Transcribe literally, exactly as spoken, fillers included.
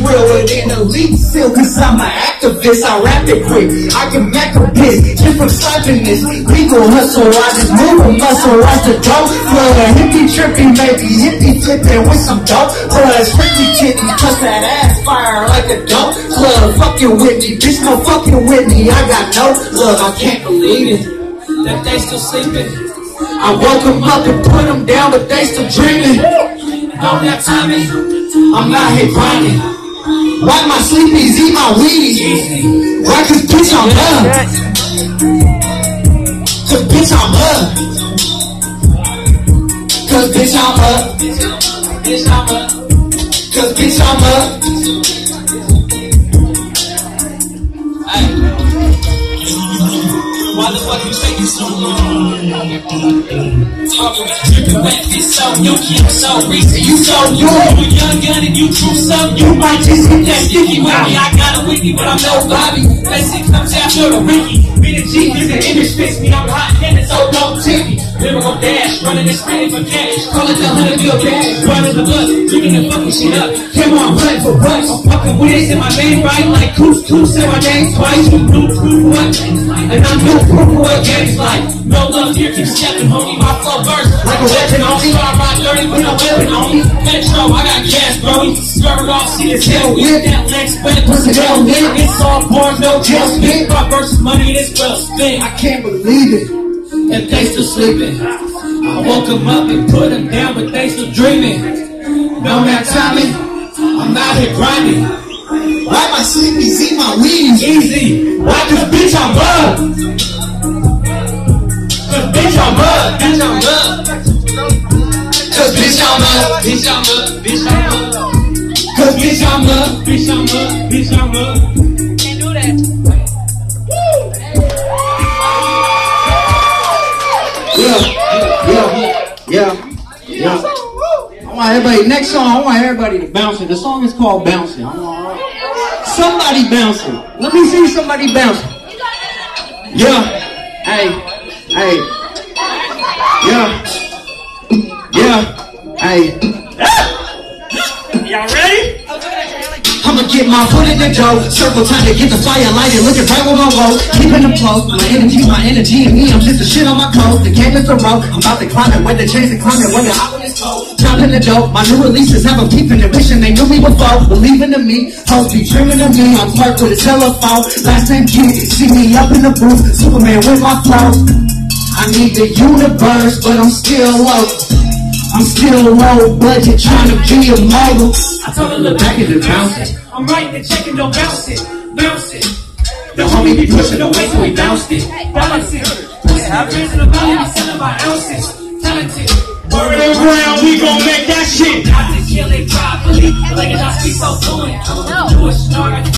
realer than elite seal, cause I'm an activist, I rap it quick, I can mac a piss, just from slapping this legal hustle, I just move a muscle, watch the dope flood, hippie tripping, maybe hippie flipping with some dope, plus freaky titty, plus that ass fire like a dope club, fucking with me, bitch no fucking with me, I got no love, I can't believe it, that they still sleeping, I woke them up and put them down, but they still dreaming, don't got timing, I'm out here grinding. Why my sleepies eat my Wheaties? Why? Cause bitch I'm up. Cause bitch I'm up. Cause bitch I'm up. Bitch I'm up. Cause bitch I'm up. Hey. Why the fuck you taking so long? Talking about dripping wet, it's so new, keep so recent, you so new. You a young gun and you true so you might just hit that sticky with me. I got a wiki, but I'm no Bobby. Basic comes after the Ricky. Be the G, cause the image fits me. I'm hot and it's so don't tip me. Lyrical dash, running and spinning for cash. Call it the hundred bill cash. Running the bus, drinking the fucking shit up. Come on, run for what? I'm fucking with it, say my name right like Coos Coos. Say my name twice, you new proof what? And I'm new proof what game's like. No love here, keep stepping, homie. My flow burst like a weapon on me. I ride dirty with no weapon on me. Metro, I got gas, bro. Skirt off, see as hell. With that leg spread, pussy down there. It's all born, no jail spit. My versus money, this well spin. I can't believe it. And they still sleeping. I woke them up and put them down, but they still dreaming. No matter timing, I'm out here grinding. Why my sleepies eat my Wheaties? Easy. Why? Cause bitch I'm up. Cause bitch I'm up. Bitch I'm up. Cause bitch I'm up. Bitch I'm up. Bitch I'm up. Cause bitch I'm up. Bitch I'm up. Bitch I'm up. Can't do that. Yeah, yeah, yeah, yeah. I want everybody, next song, I want everybody to bounce it. The song is called Bouncing. I want somebody bouncing. Let me see somebody bouncing. Yeah, hey, hey, yeah, yeah, hey. Y'all ready? I'ma get my foot in the dough. Circle time to get the fire lighted. Looking right with my roll. Keeping them close. My energy, my energy and me. I'm just a shit on my clothes. The game is a road. I'm about to climb it. When the chains are climbing. When the hot one is cold. Dropping the dope. My new releases have them peeping and wishing they knew me before. Believing in me. Hoes be dreaming of me. I'm clerk with a telephone. Last name G. See me up in the booth. Superman with my flows. I need the universe, but I'm still low. I'm still low budget, trying to be a mogul. I told her look back and just bounce it. I'm writing the check and don't bounce it, bounce it. The homie be pushing the weight, so we bounced it, balance it. I've risen the value, be selling by ounces. Talented. Word around, we gon' make that shit. Not to kill it properly, like I speak so fluent. I'm a Jewish star.